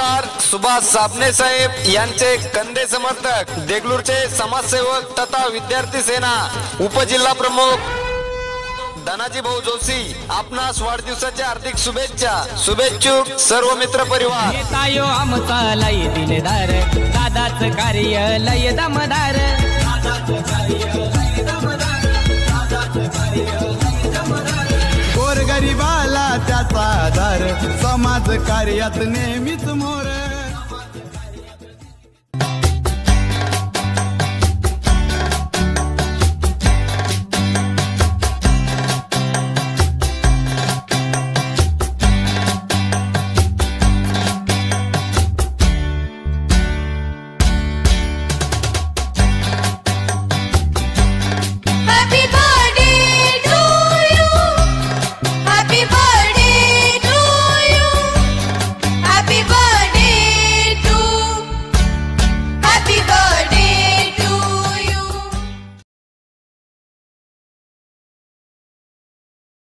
आमदार सुभाष साबणे साहेब यांचे कंदे समर्थक, देगलूरचे समाजसेवक तथा विद्यार्थी सेना उपजिल्हा प्रमुख धनाजी भाऊ जोशी, आपणास वाढदिवसाच्या हार्दिक शुभेच्छा। शुभेच्छुक सर्व मित्र परिवार। येतायो आमचा लय दिलदार, दादाच कार्य लय दमदार, गोरगरिबाला त्याचा आधार, समाज कार्यात नेहमीच मोर।